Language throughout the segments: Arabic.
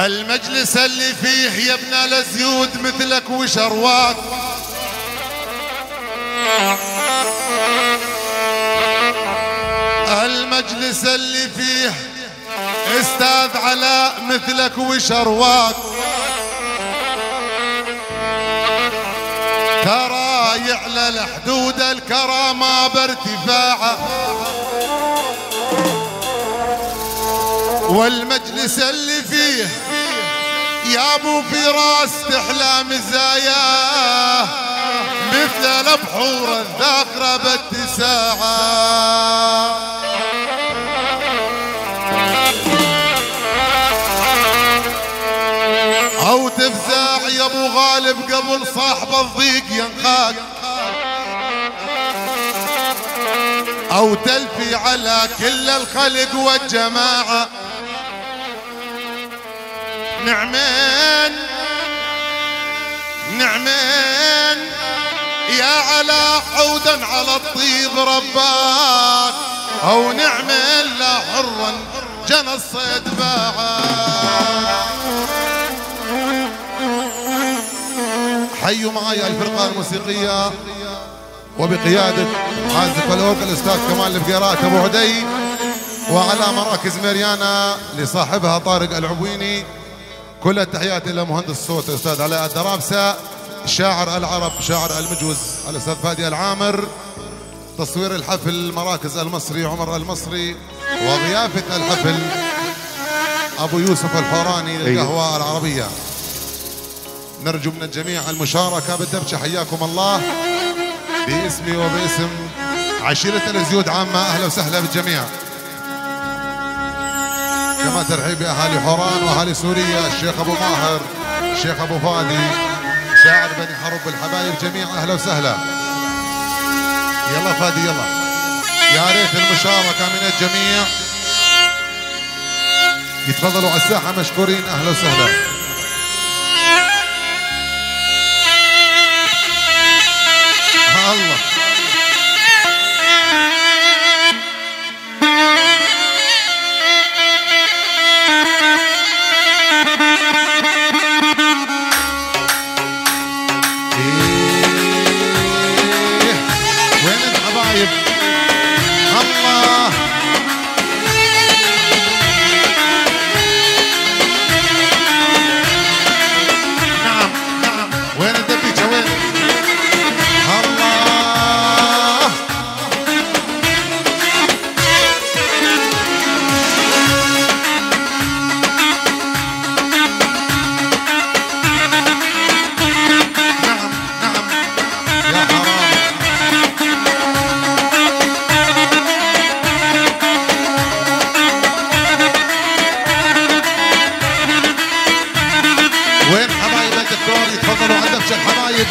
المجلس اللي فيه يبنى الزيود مثلك وشرواك، المجلس اللي فيه استاذ علاء مثلك وشرواك، ترى يعلى الحدود الكرامة بارتفاعه، والمجلس اللي فيه يا ابو فراس تحلى مزاياه مثل البحور الذاكرة باتساعه، او تفزع يا ابو غالب قبل صاحب الضيق ينخاك، او تلفي على كل الخلق والجماعة. نعمين نعمين يا علا عودا على الطيب رباك، او نعمين لا حرا جنى الصيد باعه. حيوا معي الفرقة الموسيقية وبقيادة عازف الأورج الأستاذ كمال البقيرات أبو عدي، وعلى مراكز مريانة لصاحبها طارق العبويني. كل التحيات إلى مهندس الصوت الأستاذ علاء الدرابسة، شاعر العرب شاعر المجوز الأستاذ فادي العامر، تصوير الحفل مراكز المصري عمر المصري، وضيافة الحفل أبو يوسف الحوراني للقهوة العربية. نرجو من الجميع المشاركة بالدبشة. حياكم الله باسمي وباسم عشيرة الزيود عامة، أهلا وسهلا بالجميع. كما ترحيب بأهالي حوران وأهالي سوريا، الشيخ أبو ماهر، الشيخ أبو فادي، شاعر بني حرب الحبايب جميع، أهلا وسهلا. يلا فادي يلا، يا ريت المشاركة من الجميع، يتفضلوا على الساحة مشكورين، أهلا وسهلا. الله وين الحبايب؟ الله نعم نعم، وين الدبيجة وين؟ يتفضلوا على دبش الحبايب.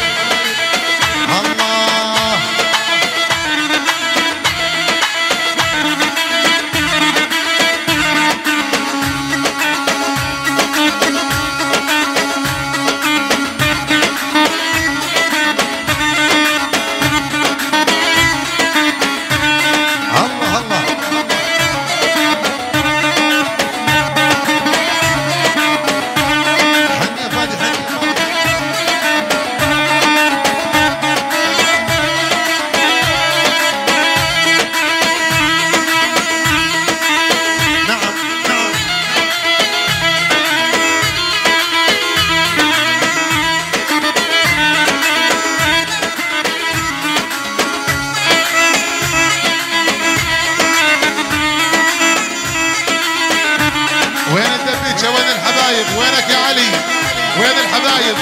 الله وينك يا علي؟ وين الحبايب؟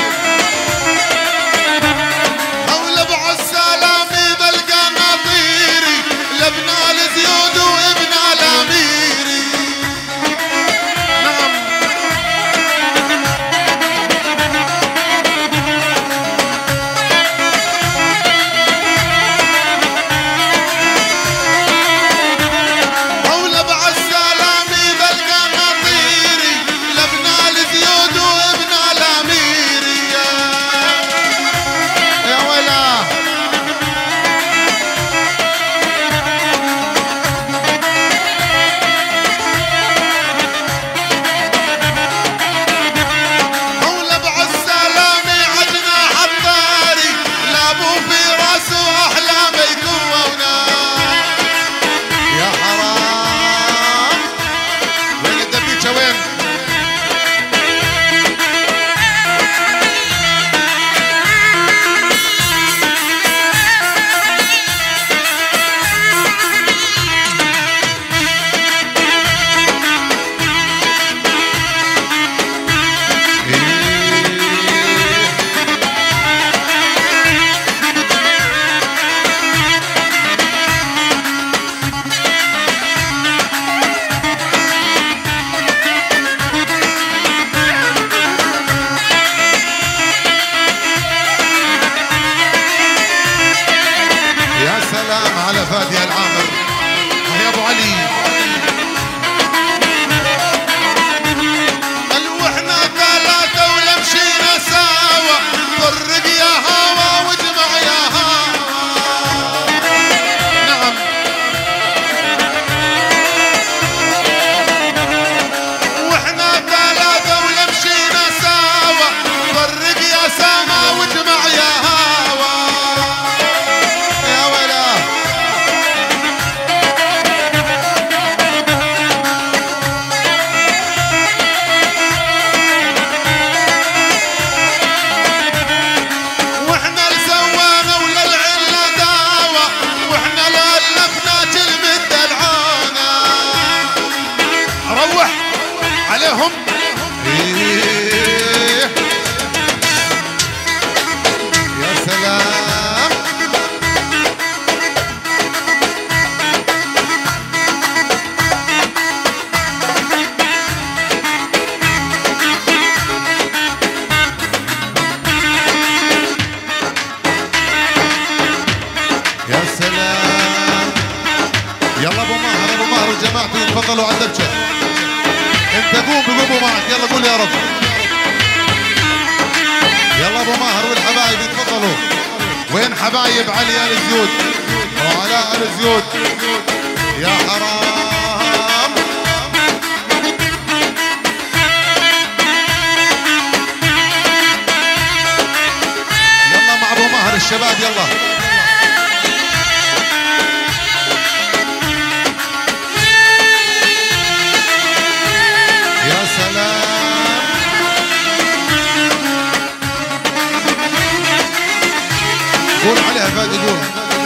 حول ابو السلامي بلقى نظيري لبنى الزيود وابن الاميري. نعم حول ابو السلامي بلقى نظيري لبنى الزيود وابن الاميري. عليهم. يا سلام. يا سلام. يلا ابو ماهر، ابو ماهر وجماعته تفضلوا على الدبشه. انت قوم بقوموا معك، يلا قول يا رب. يلا ابو ماهر والحبايب يتفضلوا. وين حبايب علي ال زيود وعلاء ال زيود؟ يا حرام. يلا مع ابو ماهر الشباب يلا. يا سلام. قول عليها فادي قول.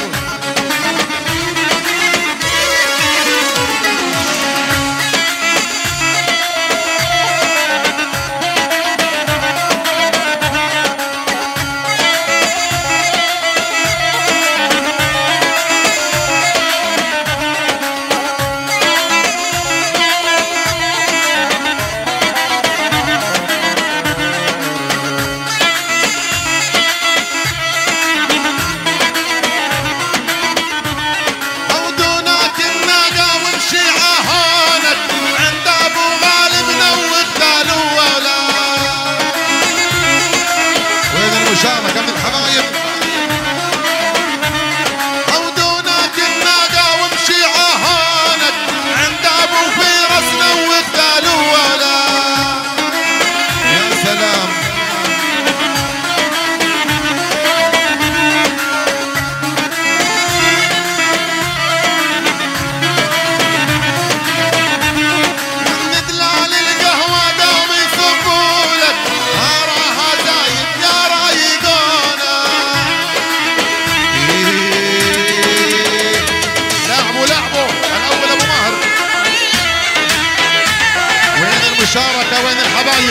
مشاركة من الحبايب. هودونك الناقة وامشي عهانك عند ابو فيرس نوت الولا. يا سلام. من دلال القهوة دوم يصبولك هراها زايد يا رايقونا. لعبوا الاول ابو ماهر. وين المشاركة وين الحبايب؟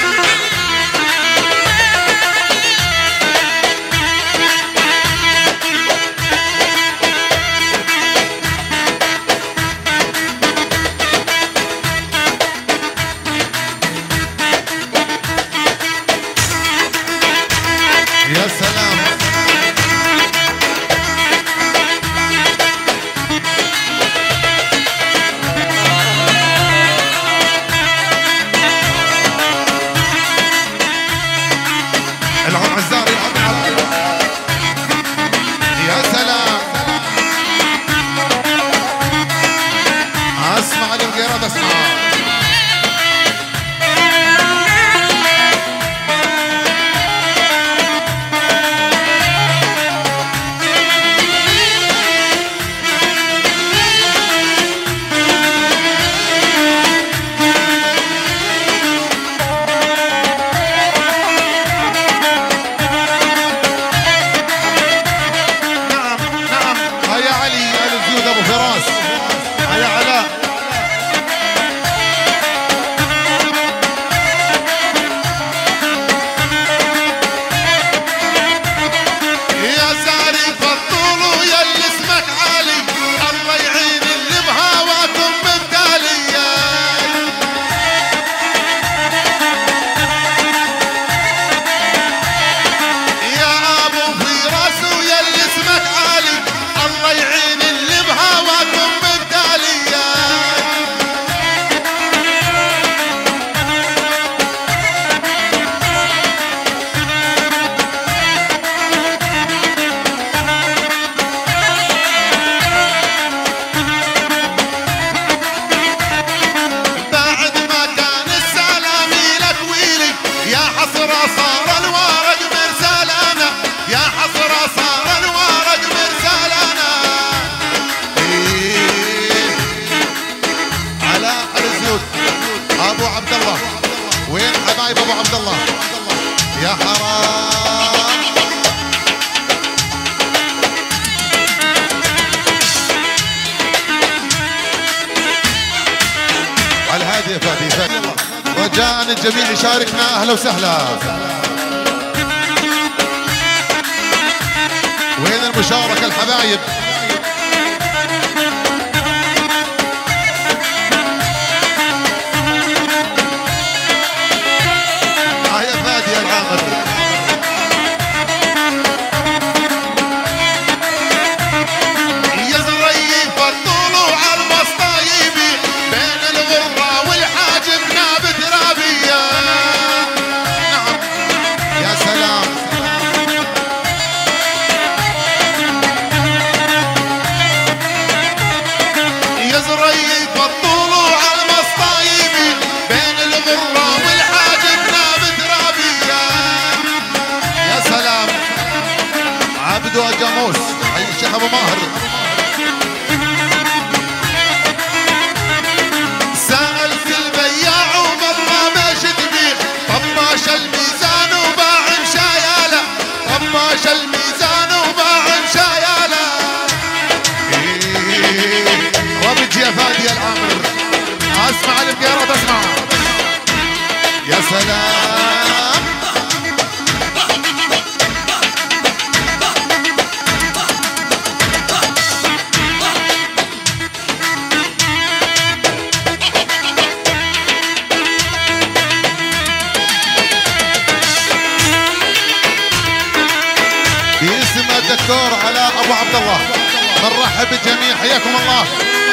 يا سلام. العم عزاري يا سلام. اسمع الانقراض اسمع. يا حرام. على الهادي يا فادي يلا. رجاء الجميع يشاركنا. اهلا وسهلا. وين المشاركة الحبايب؟ يا فادي العامر. يا زريف الطلوع المصطايبي بين الغرة والحاجب نابت رابية. نعم يا سلام. يا زريف الطلوع المصطايبي بين الغرة والحاجب نابت رابية. يا سلام. عبد وجاموس حي الشيخ ابو ماهر. سألت البياع ومرة ماشي تبيع طماش الميزان وباع مشاياله. طماش الميزان وباع مشاياله. وبتجي يا فادي العامر. اسمع البقيرات اسمع. يا سلام. باسم الدكتور علاء ابو عبد الله بنرحب بالجميع. حياكم الله.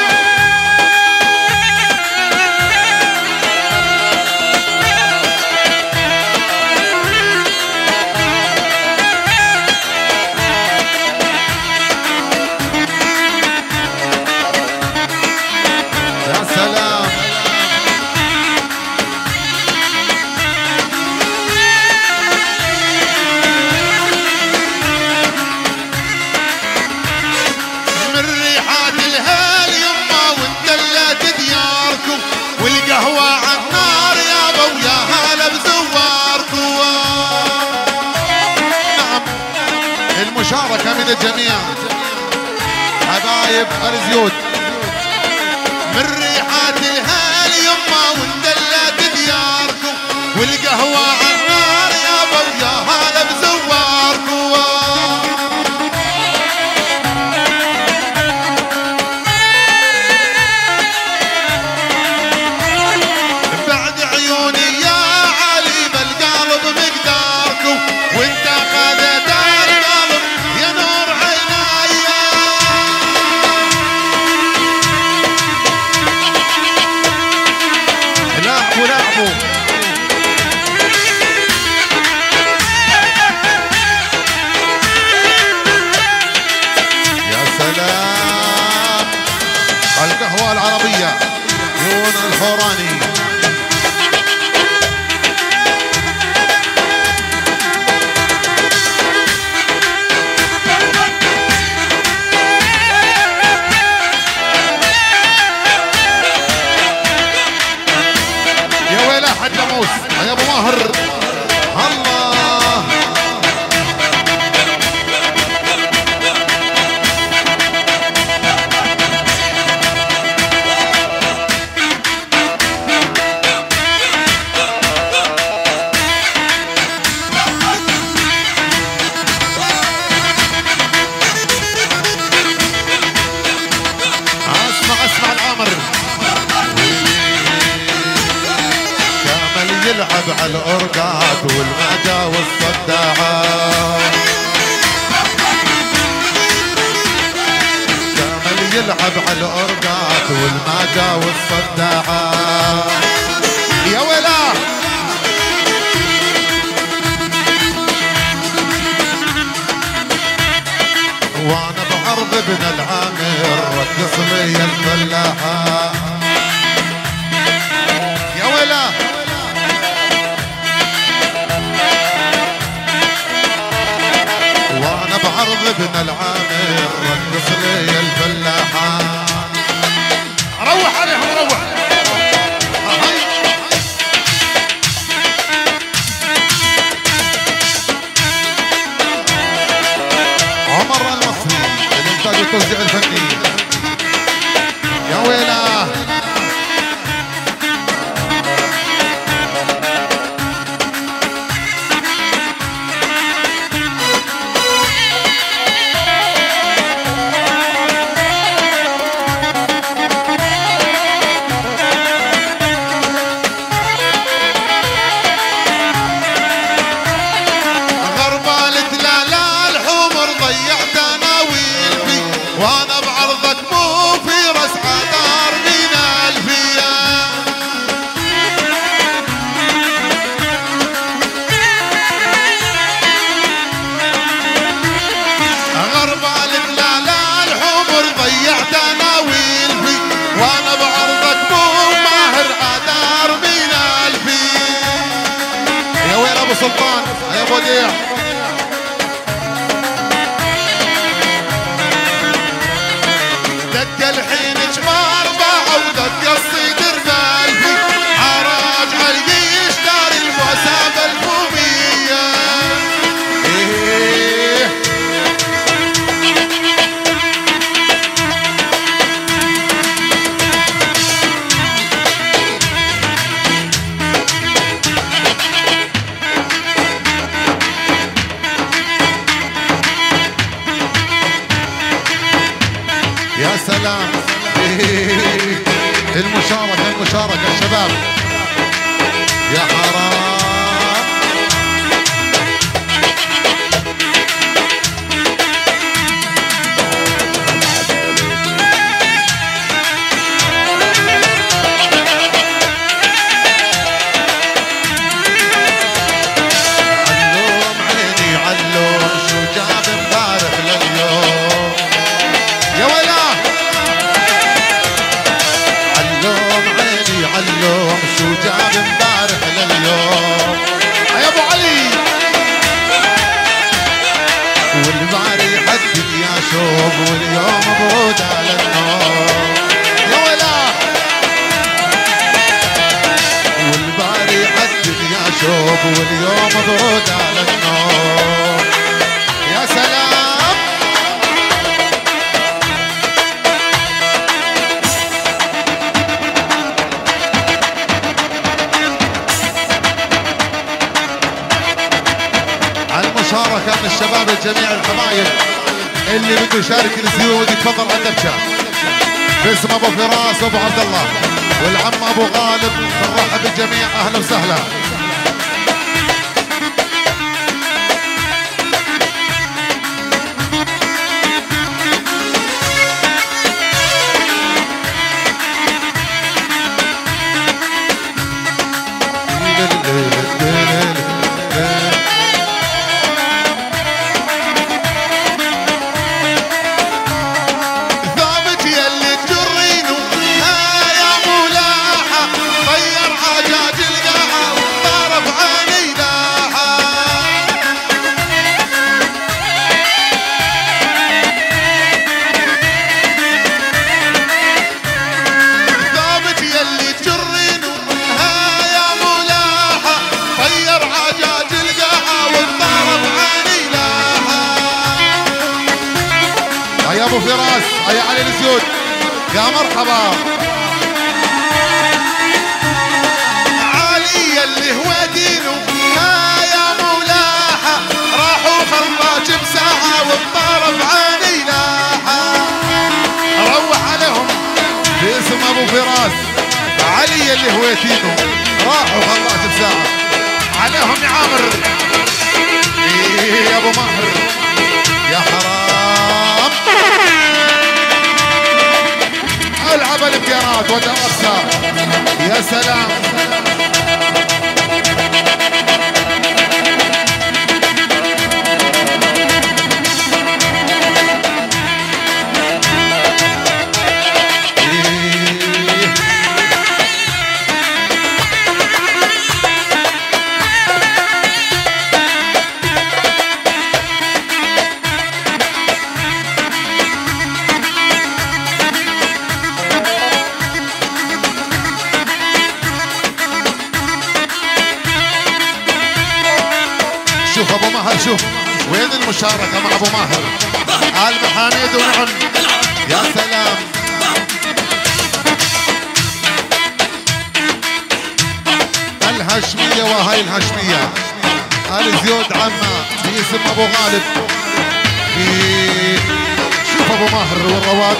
يا سلام. من ريحات الهال يما وندلت دياركم والقهوة عالنار يابا ويا هلا بزواركم. نعم المشاركة من الجميع حبايب الزيود. من ريحات الهال يما وندلت دياركم والقهوة عالنار يابا ويا هلا بزواركم. بعد عيوني يا علي بالقلب مقداركم وانت خذت القلب يا نور عيناي. لعبوا لعبوا. يا سلام. القهوة العربية يون الحوراني. يا ويلاه حج جاموس يا ابو ماهر. الله. اسمع العامر. كامل يلعب على الأورقات والمعجة والصداعات. كامل يلعب على الأورقات والمعجة والصداعات. يا ويلاه. وانا بعرض ابن العامر رقص لي الفلاحة. يا ويلاه. وانا بعرض ابن العامر رقص لي الفلاحة. روح عليهم روح. سلطان يا ابو وديع. دق الحين جمار باع ودق الصدر بالفي حراج علقيش دار المسافة الفومية. يا سلام. المشاركة الشباب يا حرام. علوم عيني علوم شو جاب امبارح لليوم يا ولا. علوم شو جاب امبارح لليوم يا ابو علي. والباري حدد يا شوف واليوم برود على النوم يا ولا. والباري حدد يا شوف واليوم برود على النوم. يا سلام. مشاركة من الشباب الجميع الحبايب اللي بده يشارك الزيود يتفضل على الدبشة باسم ابو فراس وابو عبد الله والعم ابو غالب. بنرحب بالجميع اهلا وسهلا. يا ابو فراس يا علي الزيود يا مرحبا. علي اللي هو دينه يا مولاها راحوا خراج بساعة والطرف عيني لاحة. روح عليهم باسم ابو فراس. علي اللي هو دينه راحوا خراج بساعة عليهم يا عامر. يا ابو ماهر يا حرام. العب الابتيارات ودرسها يا سلام. شوف ابو ماهر شوف وين المشاركة مع ابو ماهر. آل محاميد ونعم يا سلام. الهاشمية وهاي الهاشمية. آل زيود عمة باسم ابو غالب. شوف ابو ماهر والرواد.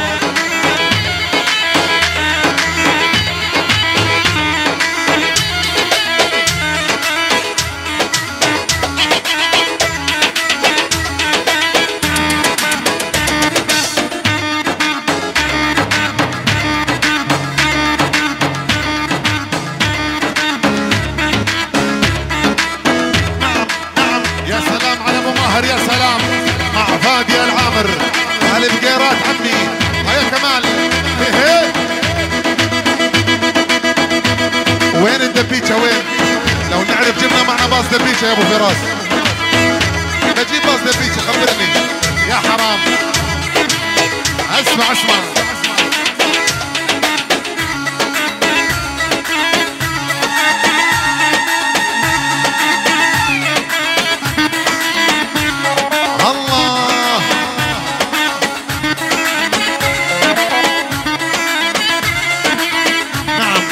يا سلام مع فادي العامر. البقيرات عمي هيا كمال. وين الدبيجة وين؟ لو نعرف نعرف جبنا معنا باص دبيشه يا ابو فراس. بجيب باص دبيشه خبرني يا حرام. اسمع اسمع الله. نعم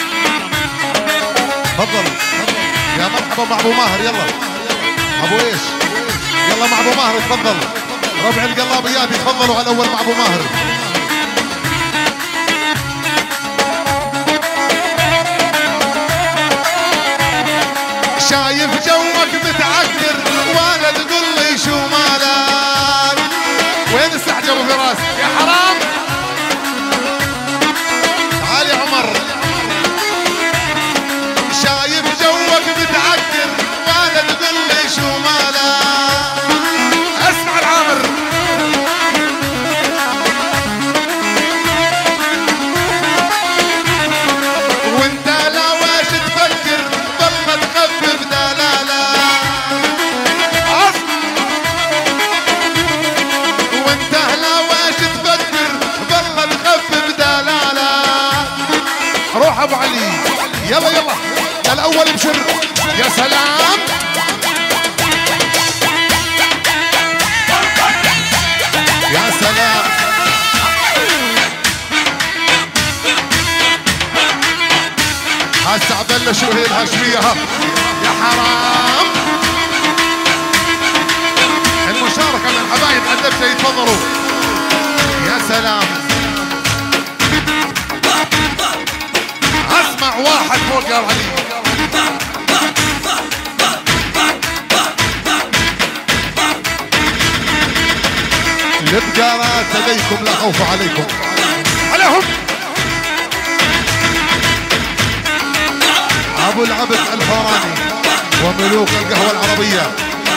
تفضل يا مرحبا مع ابو ماهر. يلا ابو ايش؟ يلا مع ابو ماهر تفضل. ربع القلابيات يتفضلوا على الاول مع ابو ماهر. شايف جوك متعكر ولا تقول لي شو مالك؟ وين السحجة ابو فراس؟ يا حرام تعال يا عمر. شايف جوك متعكر ولا تقول لي شو مالك؟ اسمع العامر. وانت لا واش تفكر ضل تخفف دلاله. وانت لا واش تفكر ضل تخفف دلاله. روح ابو علي يلا يلا يا الاول بشر. يا سلام يا سلام. هسه عبدالله شو هي الهاشميه ها يا حرام. المشاركه من حبايب الدبشه يتفضلوا. يا سلام اسمع واحد فوق يا علي. البقرات لديكم لا خوف عليكم. عليهم ابو العبد الفاراني وملوك القهوه العربيه.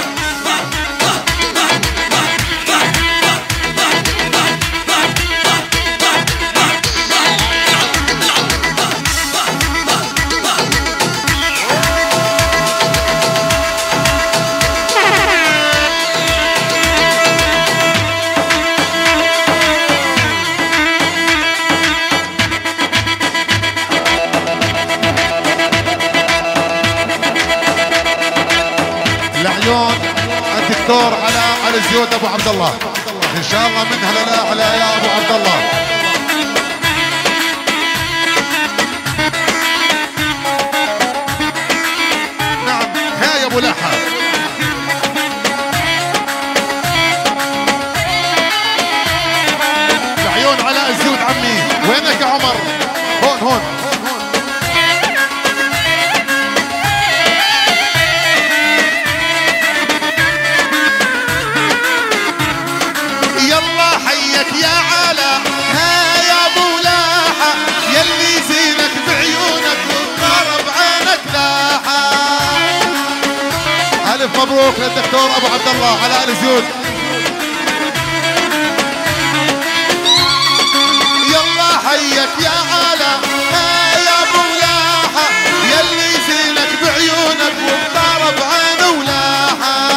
الدكتور على الزيود ابو عبد الله ان شاء الله منها للاعلى يا ابو عبد الله. نعم ها يا ابو لاحة. العيون على الزيود عمي. وينك يا عمر؟ هون هون. يا علا ها يا ابو لاحة يلي زينك بعيونك وضرب عينك لاحة. الف مبروك للدكتور ابو عبد الله على ال زيود. يلا حيك يا علا ها يا ابو لاحة يلي زينك بعيونك وضرب عينه ولاحة.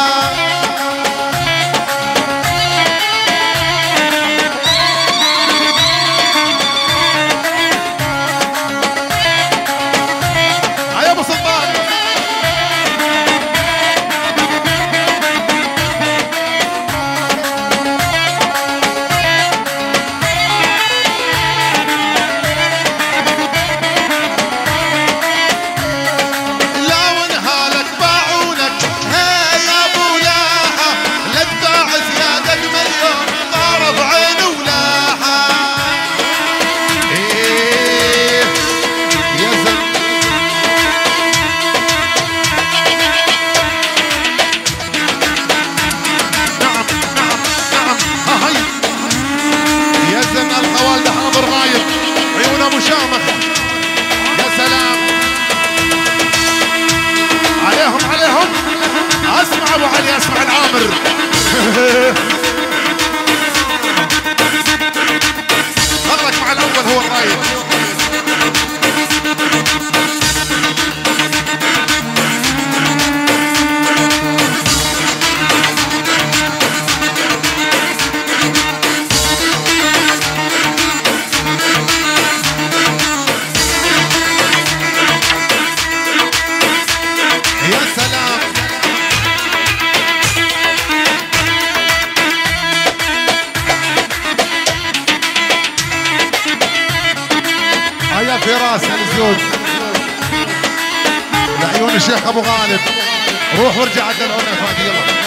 عيون الشيخ ابو غالب، روح وارجع على الدلعونه يا فادي يلا.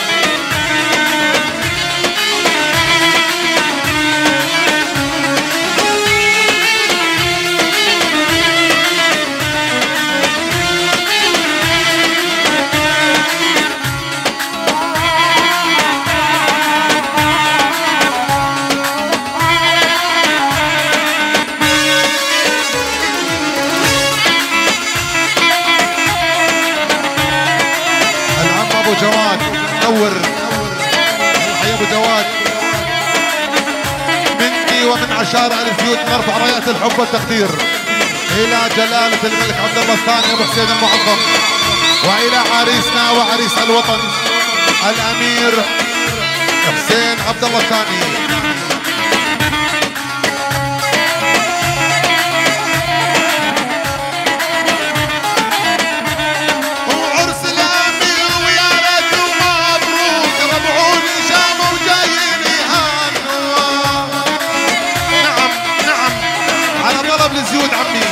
جواد نور حي ابو جواد، مني ومن عشائر ال زيود نرفع رايات الحب والتقدير الى جلاله الملك عبد الله الثاني ابو حسين المعظم، والى عريسنا وعريس الوطن الامير حسين عبد الله الثاني. زيود عمي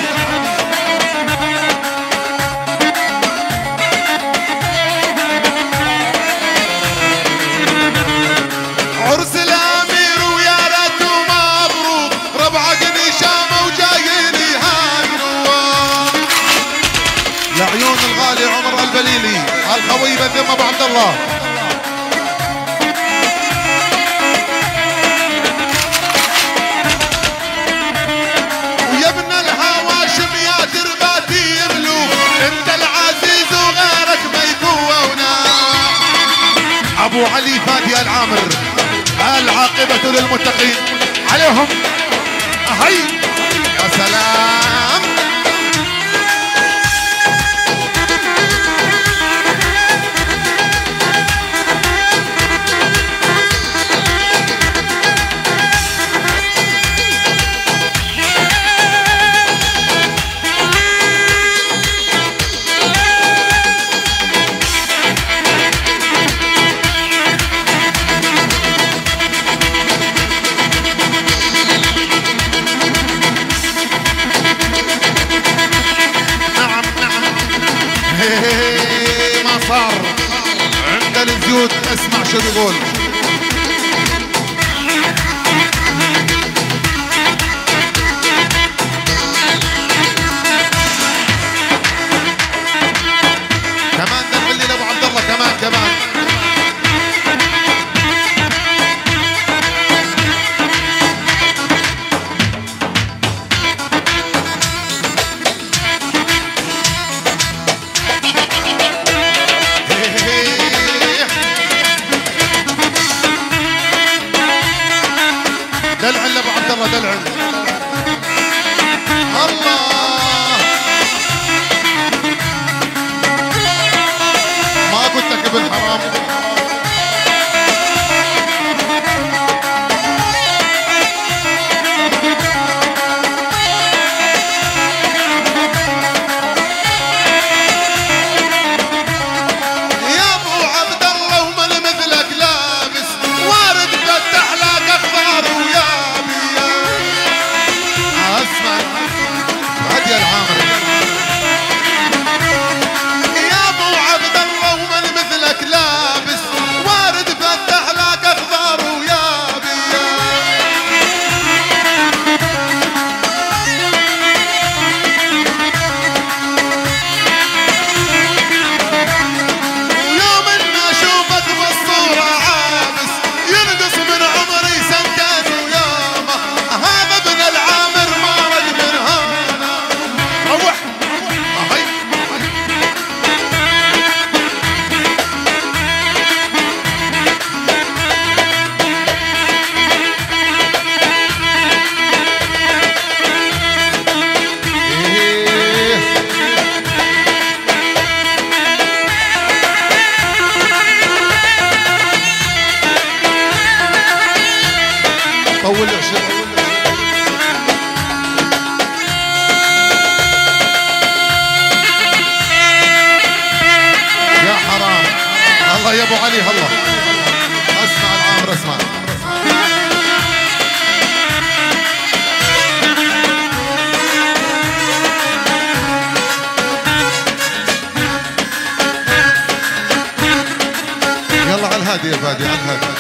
عرس الامير ويا ريته مبروك، ربعه قنيشامه وجايين يهاجروا لعيون الغالي عمر البليلي الخوي بذم ابو عبد الله. ابو علي فادي العامر العاقبة للمتقين عليهم. هي يا سلام ما صار عند الزيود. اسمع شو بيقول. كمان دخل لي لابو عبد الله كمان دلعن لابو عبد الله دلعن. الله ما قلت لك ابن حرام. يا ابو عبد الله ومن مثلك لابس وارد فتح لك اخضر ويا اسمع هدي العامر. يا ابو عبد الله ومن مثلك لابس وارد فتح لك اخضر ويا بيا. ويوم ان اشوفك بالصوره عابس ينقص من عمري سنتين وياما. هذا ابن العامر ما رد من هنا. روح هاي طول العشاء. يا حرام الله يا ابو علي الله. اسمع العامر اسمع. الهادي يا فادي على الهادي.